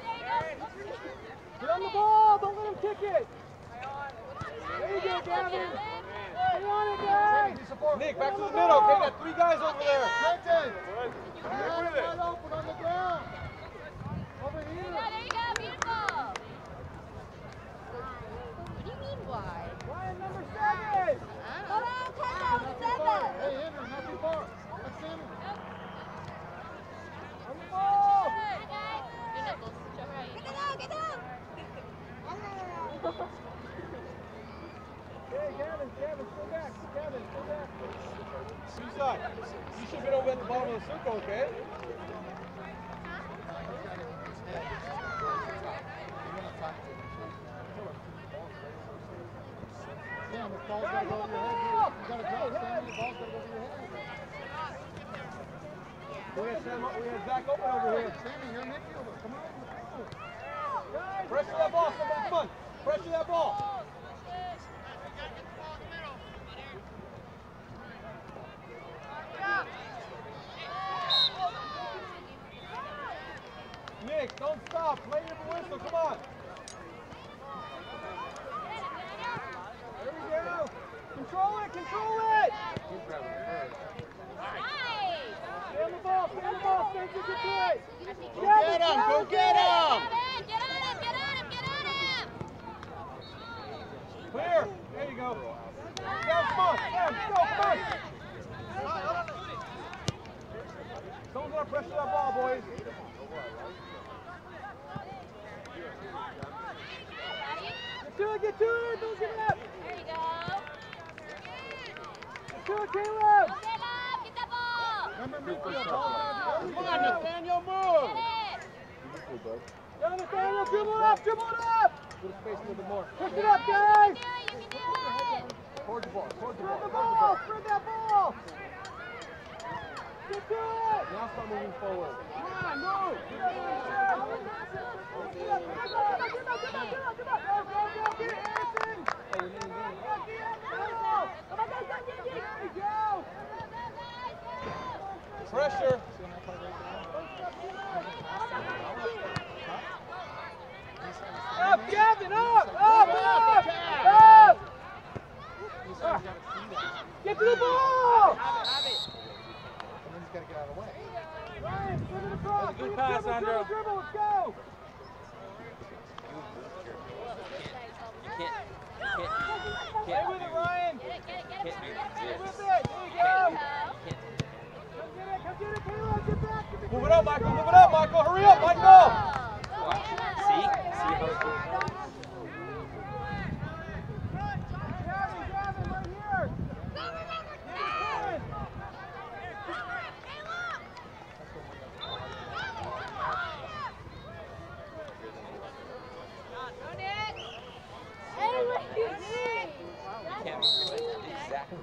C: Get on the ball. Don't let him kick it. There you go, Gavin. Stay on it, guys.
A: Sammy, support.
C: Nick, back to the middle. Okay, got 3 guys over there.
A: Trenton. You got him wide open on the ground. Over here.
D: There you go, beautiful. What do you mean why?
C: Ryan, number 7.
D: Hold on, 7.
A: Hey, Andrew, not too far. That's Sammy.
C: On the ball.
D: Your nipples. Show her how you get down.
C: Hey, Gavin, stay back. Gavin, stay back. Seaside, you should have been over at the bottom of the circle, okay?
A: Sam, the ball's got to go over your head. You got to drop, Sammy. The ball's got to go over your head.
C: We had Zach open over here.
A: Sammy, you're a midfielder. Come on.
C: Pressure that ball, somebody, come on. Pressure that ball. Nick, don't stop. Play your whistle, come on. There we go. Control it. Stay on the ball, stay to the play.
B: Go get him!
D: Get on him.
C: Clear. There you go. Sam, come on. Sam, go, come on. Someone's going to pressure that ball, boys. Get to it. Don't give it up.
D: There you go.
C: Get to it, Caleb.
D: Go Caleb, get that ball.
A: Remember midfield. Ball's
C: Come on, Nathaniel, move.
D: Get it.
C: Go, Nathaniel, dribble it up. Go to space a little bit more. Push it up, guys.
D: You can do it.
C: Towards the ball. Spread that ball. Get to it. Now start moving forward. Come on, move. Pressure. Up, Gavin, up. Get to the ball.
A: And then he's got to get out of the way.
C: Ryan, send it across.
E: Good pass, Andrew.
C: Dribble, let's go. Stay with it, Ryan.
D: Get it.
C: Stay with it. There you go. Come get it, Caleb. Get back. it up, Michael. Move it up, Michael. Hurry up, Michael.
F: See how it's going. Exactly.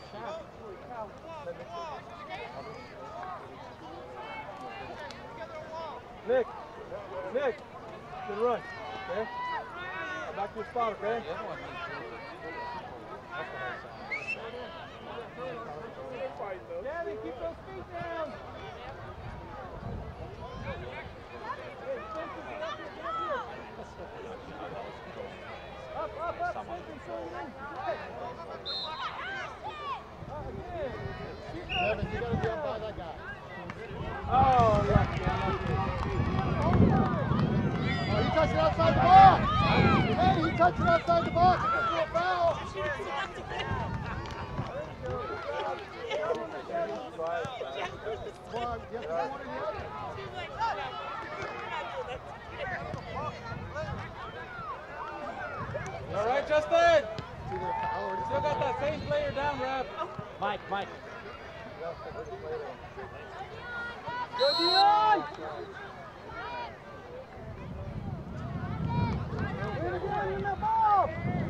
C: Nick, good run, okay? Back to your spot, okay? Gavin, keep those feet down. Hey, Spencer, get up here, get up here. Up, Spencer, so you in. Again.
A: Kevin, you gotta be up by that guy.
C: Oh, yeah.
A: Oh, he touched it outside the box. Hey, he touched it outside the box. It's a foul. Come on, you have to go one or the other.
E: All right, Justin.
A: It's either a foul or
E: Still got that same player down, Rep. Mike.
C: Good, Dion! Way to go, in the ball!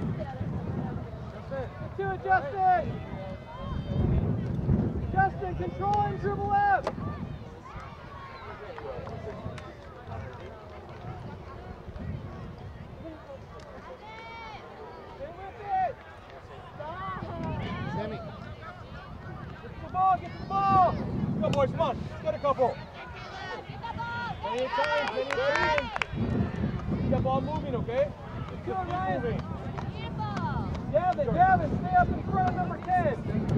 C: Get to it, Justin! Justin, control and dribble out! Stay with it!
A: Sammy.
C: Get to the ball, get to the ball! Go, boys, come on, get a couple. Plenty of time. Keep that ball moving, okay? Keep it moving. Gavin, stay up in front of number 10. There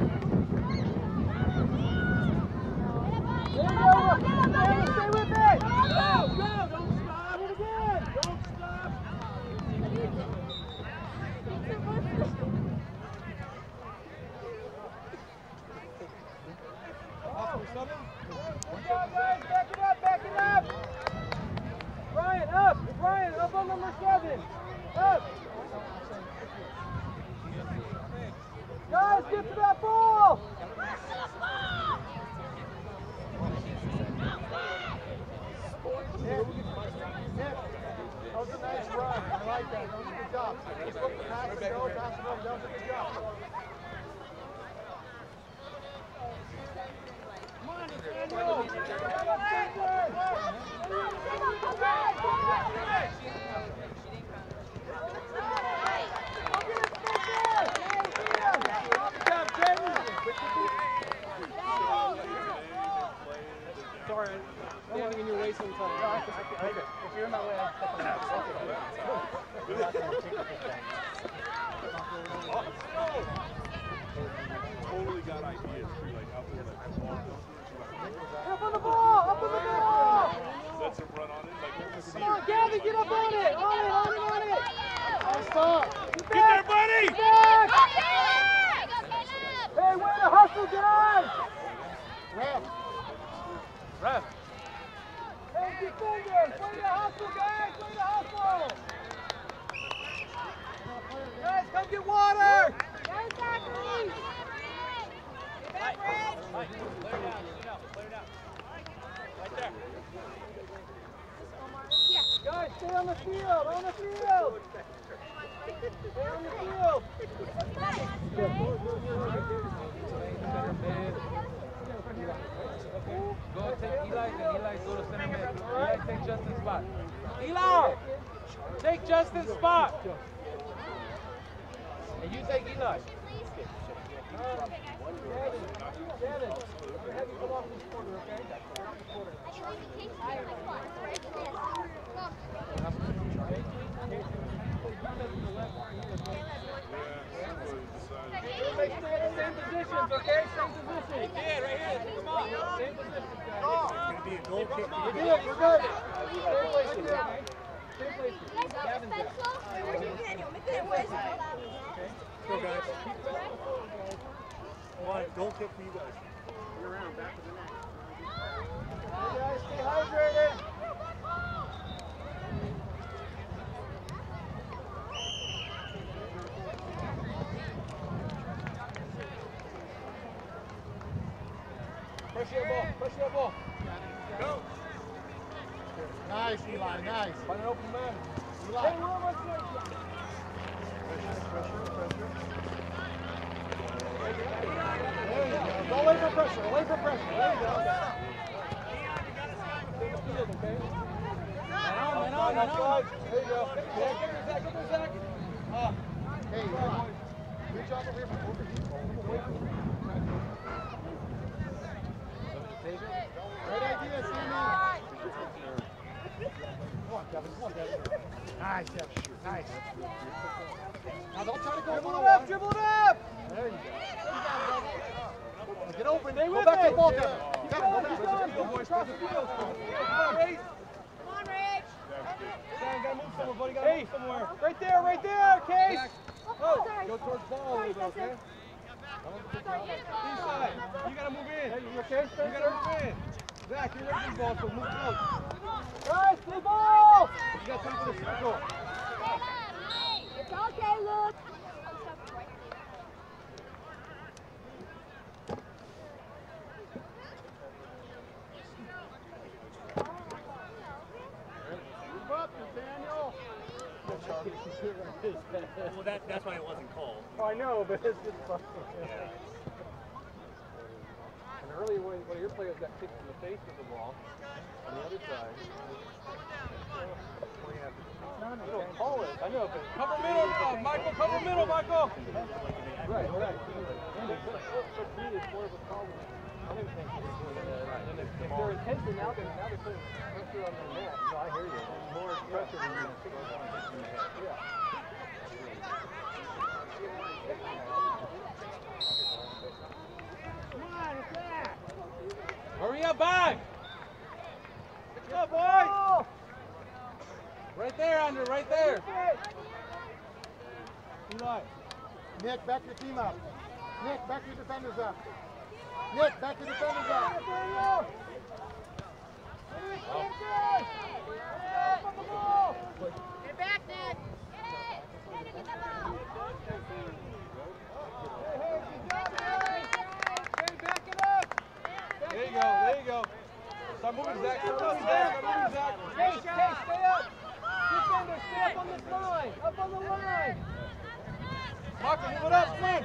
C: you go. Gavin, stay with it. Go, don't stop. Do it again. Don't stop. Good job, guys. Back it up. Ryan, up. Ryan, up on number 7. Up. Guys, get to that ball.
A: That was a nice run. I like that. That was a good job. Just look the pass and go, pass it over. That was a good job.
C: Sorry, I'm getting in your way sometimes.
F: Okay. If you're in my way, I'll step on that.
G: Totally got ideas for like how to
C: Up on the ball! Up on the ball!
G: let some run on it. Like you can see.
C: Come on, Gabby, get up on it! On it!
A: Nice stop.
C: Get there, buddy! Back! Hey, way to hustle, guys!
A: Ref.
C: Hey, defenders! Way to hustle, guys! Way to hustle! Guys, come get water! Guys, stay on the field! On the field! Stay on the field!
E: Go take Eli and Eli go to center mid. Eli take Justin's spot. Eli! Take Justin's spot! And you take Eli.
C: Gavin, have you come off this corner, okay? Everybody stay in the same positions, okay? Same position.
G: Yeah, right here. Come on.
C: Same positions, guys.
G: It's gonna be a goal kick.
C: We're good, we're good. Same places, okay? Same places. Gavin's there.
G: Go, guys. Come on, goal kick for you guys.
A: Hey, guys.
C: Push that ball.
G: Go.
A: Nice, Eli, nice.
C: Find an open man.
A: Eli.
C: Hey, where am I saying?
A: There you go. Go away from pressure, away from pressure. There you go.
C: Field, okay?
E: Man on.
C: Outside. There you go. Zach, come here, Zach.
A: Hey, Eli. Good job over here from over here. Great idea, Sammy. Come on, Kevin. Come on, Kevin. Nice, Kevin. Nice. Now don't try to go
C: Dribble
A: one
C: it up,
A: on
C: dribble it up.
A: There you go. Get open.
C: Stay
A: Go
C: with
A: back to
C: it.
A: the ball, Kevin.
C: Keep
A: Kevin, go
C: going,
A: back.
C: keep going. Go across the field. Come on, Rich.
D: Come on, Rich.
C: Sam, gotta move somewhere, buddy. Gotta move somewhere. Right there, Case. Oh,
D: sorry.
C: go towards ball a little bit, okay? Inside. You gotta move in. Hey, you okay? You gotta move in. Zach, you're ready for the ball, so move close. Guys, to the ball! You got time for the circle.
D: It's okay, Luke.
A: Move up, Nathaniel.
G: Well, that's why it wasn't called.
C: Oh, I know, but it's just funny.
G: Yeah.
C: And earlier, when one of your players got kicked in the face with the ball, on the other side, you don't call it. I know, but cover middle now, Michael. Cover middle, Michael. Right. But me is more of a problem. I didn't think they were doing that. And if they're intentional now, they're putting pressure on their net. So I hear you. More pressure than you. Yeah.
E: Hurry up, back!
C: Good job, boys!
E: Right there, Andrew, right there.
C: Eli.
A: Nick, back your team up. Nick, back your defenders up. Nick, back your defenders up.
D: Get back, Ned. Get it. Get the ball.
C: There you go. Start moving, Zach. Case, stay up. Defender, stay up on this line. Up on the line. Marco, move it up, man.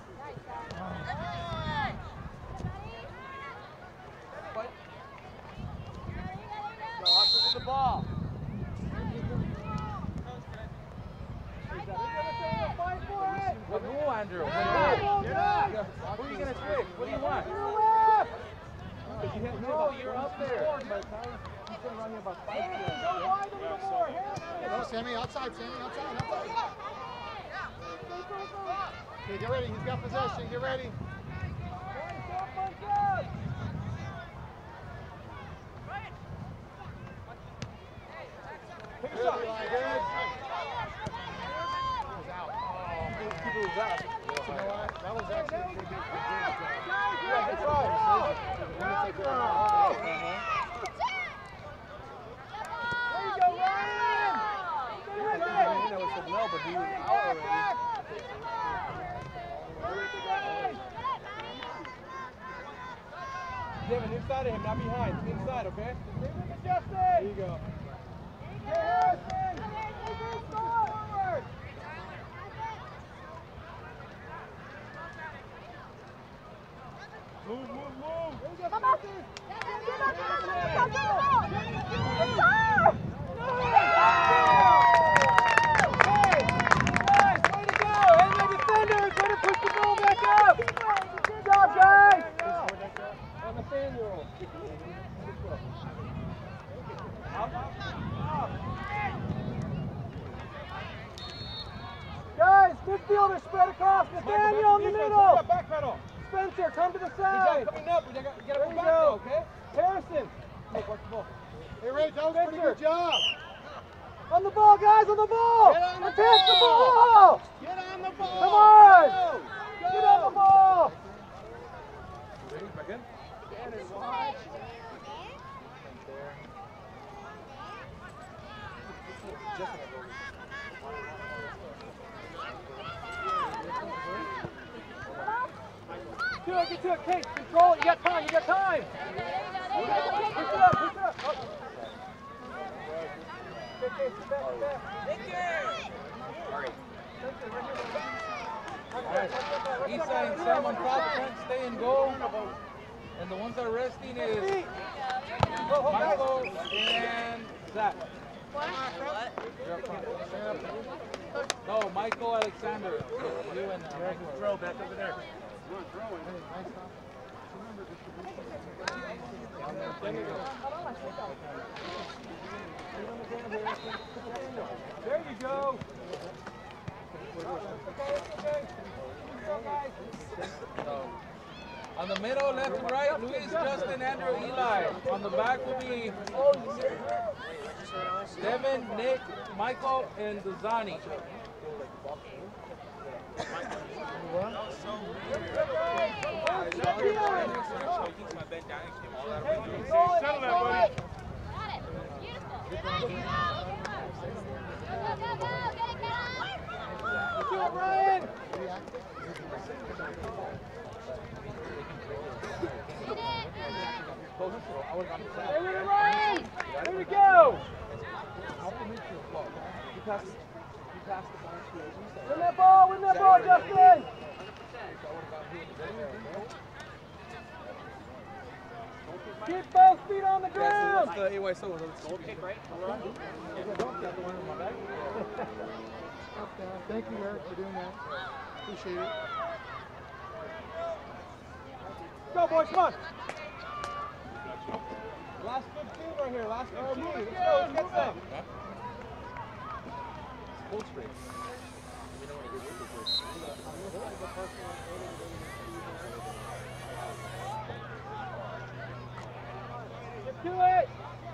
C: Go, Oscar to the ball. Fight for it.
E: With who, Andrew? With
C: Get
E: who?
C: up.
E: Who are you going to switch? What do you want?
C: No, you're up there.
A: Go, Sammy, outside, outside. Okay, get ready. He's got possession. Get ready.
C: Take a shot.
A: Good.
C: Keeper was out.
A: You know what? That was actually a good
C: Yeah, that's right.
A: Take care of it.
C: There you go, Ryan! Stay with it! I know it said no, but he was out already. Devin, inside of him, not behind. Inside, okay? Stay with it, Justin! There you go. Hey, Harrison! Forward! Move!
D: Come on.
C: Guys, midfielder spread across. Nathaniel in the middle. Back pedal. Spencer, come to the side. Coming up. You gotta come back though, okay? Harrison. Look, watch the ball.
A: Hey, Ray, that was a pretty good job.
C: On the ball, guys, on the ball.
A: Get on the
C: Attack the
A: ball.
C: ball.
A: Get on the ball.
C: Come on.
A: Go.
C: Get on the ball. Back in. Get to it, Kate. Control it. You got time.
E: Isa and Sam on top, trying to stay and go. And the ones that are resting is Michael and Zach. No, Michael Alexander. You and
G: Throw back over there.
C: There you go.
E: So, on the middle, left and right, Luis, Justin, Andrew, Eli. On the back will be Devin, Nick, Michael, and Dazani.
G: Settle that, buddy.
D: Got it. Beautiful. Go, go, go. Get it.
C: Do it, Ryan. Hey, with it, Ryan. There we go. Win that ball, Justin. Keep both feet on the ground.
A: Thank you, Eric, for doing that. Appreciate it.
C: Go, boys, come on. Last 15 right here, last 15. Let's go, let's get some. Get to it.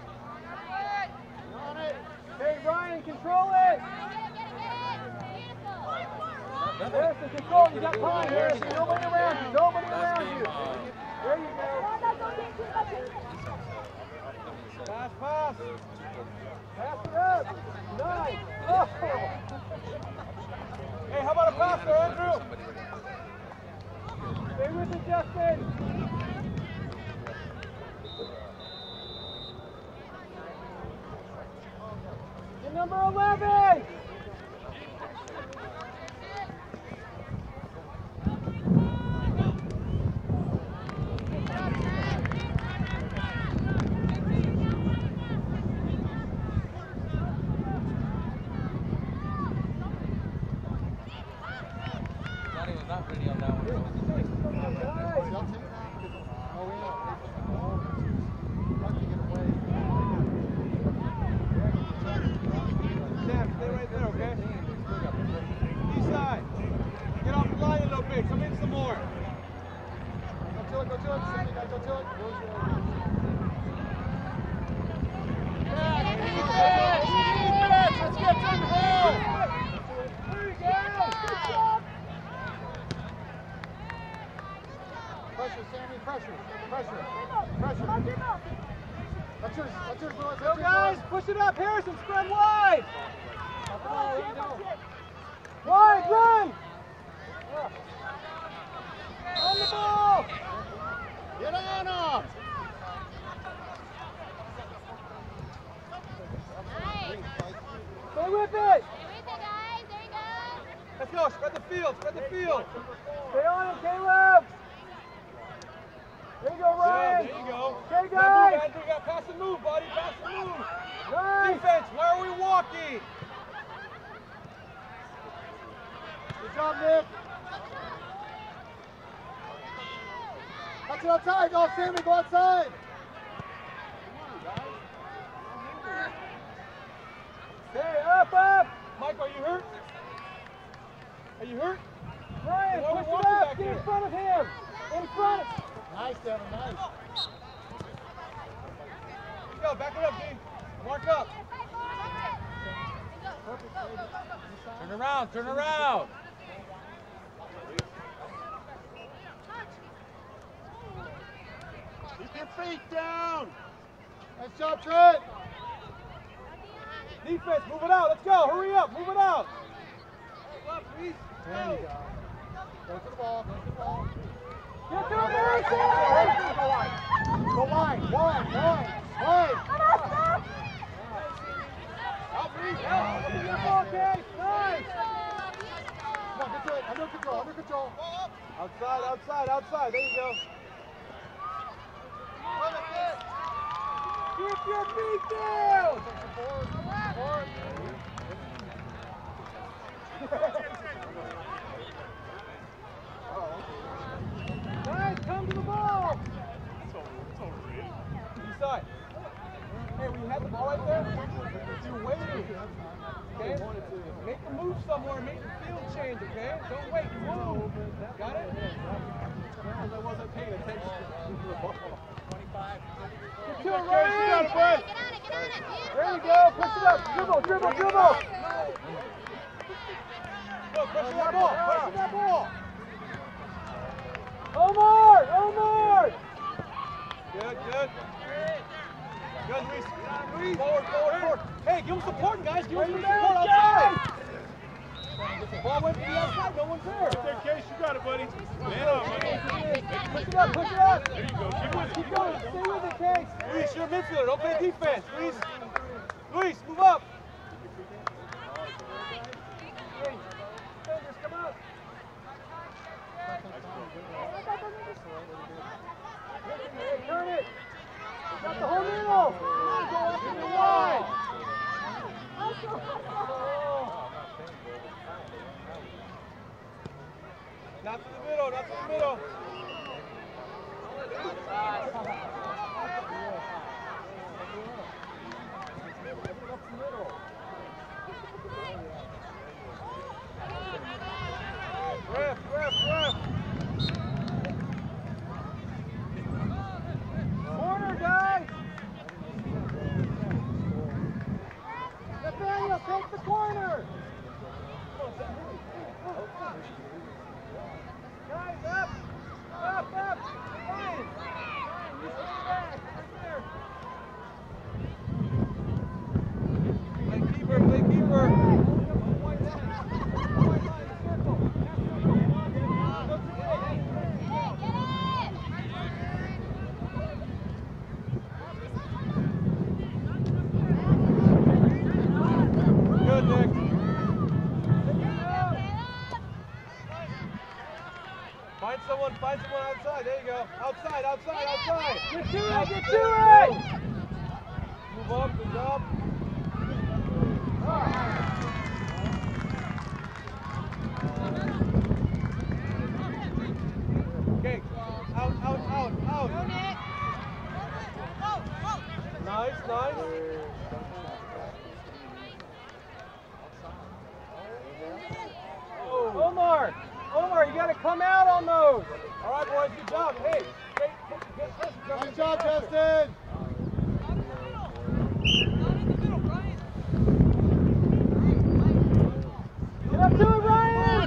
A: On it.
C: Hey, Ryan, control it. Harrison, control. You got time, Harrison. Nobody around you. Nobody around you. There you go. Pass, pass. Pass it up. Nice. Oh. Hey, how about a pass there, Andrew? Stay with it, Justin. And number 11. Go, guys, push it up, Harrison, spread wide. Wide, run. On the ball.
A: Get on up.
D: Nice.
C: Stay with it.
D: Stay with it, guys. There you go.
C: Let's go, spread the field, spread the field. Stay on it, Caleb. There you go, Ryan.
B: There you go.
C: Okay, guys.
B: Andrew, you got pass and move, buddy. Pass and move.
C: Nice.
B: Defense, where are we walking?
A: Good job, Nick. Touch it outside. Go, Sammy. Go outside.
C: Hey, up.
B: Mike, are you hurt? Are you hurt?
C: Ryan,
B: Why are we
C: push it
B: walking
C: up.
B: back
C: Get
B: here?
C: in front of him. In front.
A: Nice, Devin. Nice.
B: Go, back it up, D. Mark up.
E: Turn around, turn around.
A: Keep your feet down. Nice job, Trent.
C: Defense, move it out. Let's go. Hurry up. Move it out.
A: There you go. Go to the ball. Go to the ball. Go wide. Wide. Come on, get to it. Under control.
C: Outside. There you go. Keep your feet down. Guys, come to the ball. Inside. Hey, when you had the ball right there, you're waiting. Okay? Make a move somewhere, make the field change, okay? Don't wait, move. Got it? Because I wasn't paying attention to the ball. 25. Get to it, Ryan!
D: Get on it.
C: There you go, push it up. Dribble. Go, push that ball. Omar! Good. Good, Luis. Forward. Hey, give him support, guys. Give him some support outside. Ball went to the outside. No one's there.
G: There, Case, you got it, buddy. Man up.
C: Push it up.
G: There you go.
C: Keep going. Stay with it, Case. Luis, you're a midfielder. Don't play defense. Luis, move up. Hey, defenders, come out. Turn it. Got the whole middle. Go up to the wide. Not to the middle. Ref. Corner, guys. Nathaniel, take the corner. Guys, up. Ryan. You stay back. Right there. Play keeper. White line, circle. Good, Nick. Find someone outside. There you go. Outside. Get to it. Move up, good job. Okay, out. Nice. Omar, you got to come out on those. All right, boys, good job. Hey,
A: Good job, Justin.
C: Get up to it, Ryan.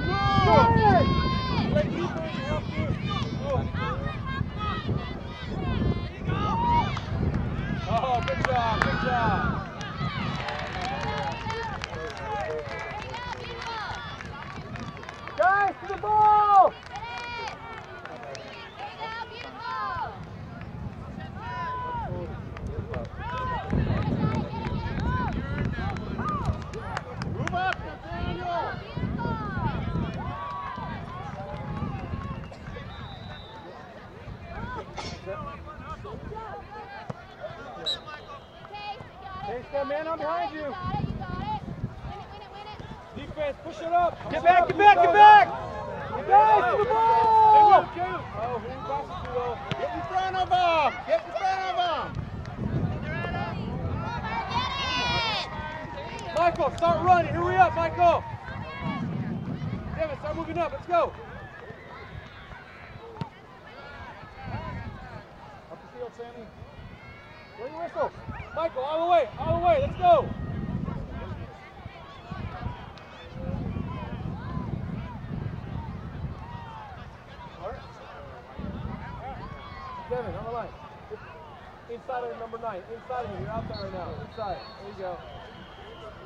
C: Oh, good job. Guys, to the ball!
A: Move up, Nathaniel.
C: Hey, got man on behind you.
D: You got it. Win it.
C: Defense, push it up. Get back. Guys, to the ball! Oh, who crosses too low?
A: Get in front of him.
C: Michael, start running. Hurry up, Michael. Devin, start moving up. Let's go.
A: Up the field, Sammy.
C: Bring the whistle. Michael, out of the way. Let's go. Devin, on the line. Inside of number 9. Inside of him. You're outside right now. Inside. There you go.